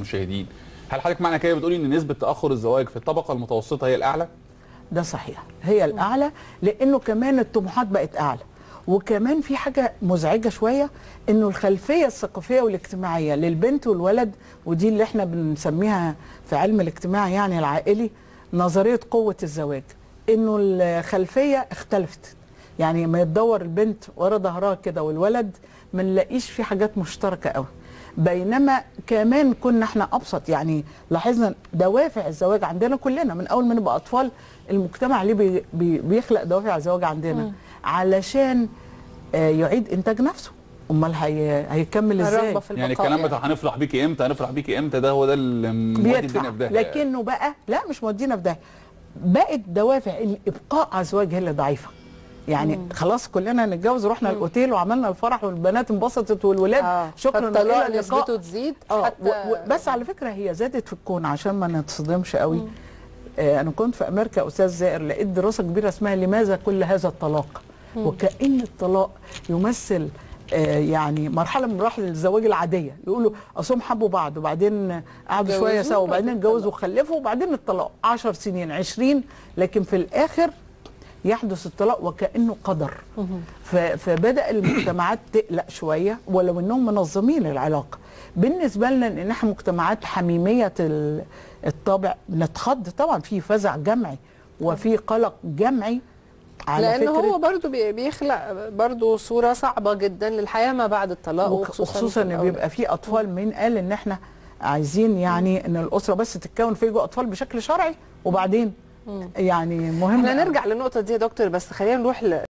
المشاهدين. هل حضرتك معنى كده بتقولي ان نسبه تاخر الزواج في الطبقه المتوسطه هي الاعلى؟ ده صحيح، هي الاعلى، لانه كمان الطموحات بقت اعلى. وكمان في حاجه مزعجه شويه، انه الخلفيه الثقافيه والاجتماعيه للبنت والولد، ودي اللي احنا بنسميها في علم الاجتماع يعني العائلي نظريه قوه الزواج، انه الخلفيه اختلفت. يعني ما يتدور البنت ورا ظهرها كده والولد ما نلاقيش في حاجات مشتركه قوي، بينما كمان كنا احنا ابسط. يعني لاحظنا دوافع الزواج عندنا كلنا من اول ما نبقى اطفال، المجتمع ليه بيخلق دوافع الزواج عندنا علشان يعيد انتاج نفسه. امال هيكمل ازاي؟ يعني الكلام بتاع هنفرح بيكي امتى، هنفرح بيكي امتى، ده هو ده اللي مودي الدنيا في داهيه. لكنه بقى لا، مش مودينا في داهيه، بقت دوافع الابقاء على الزواج هي اللي ضعيفه. يعني خلاص كلنا نتجوز، رحنا الاوتيل وعملنا الفرح والبنات انبسطت والولاد شكرا الطلاق نسبته تزيد بس على فكره هي زادت في الكون عشان ما نتصدمش قوي. انا كنت في امريكا استاذ زائر، لقيت دراسه كبيره اسمها لماذا كل هذا الطلاق، وكأن الطلاق يمثل يعني مرحله من مراحل الزواج العاديه. يقولوا اصلهم حبوا بعض وبعدين قعدوا شويه سوا وبعدين اتجوزوا وخلفوا وبعدين الطلاق 10 سنين 20، لكن في الاخر يحدث الطلاق وكأنه قدر. فبدأ المجتمعات تقلق شويه، ولو انهم منظمين العلاقه. بالنسبه لنا ان احنا مجتمعات حميميه الطابع، نتخض طبعا، في فزع جمعي وفي قلق جمعي، لأنه هو برضو بيخلق برضو صورة صعبة جدا للحياة ما بعد الطلاق، وخصوصا ان بيبقى في اطفال. مين قال ان احنا عايزين يعني ان الاسره بس تتكون في جوه اطفال بشكل شرعي وبعدين يعني مهم. احنا نرجع للنقطة دي يا دكتور، بس خلينا نروح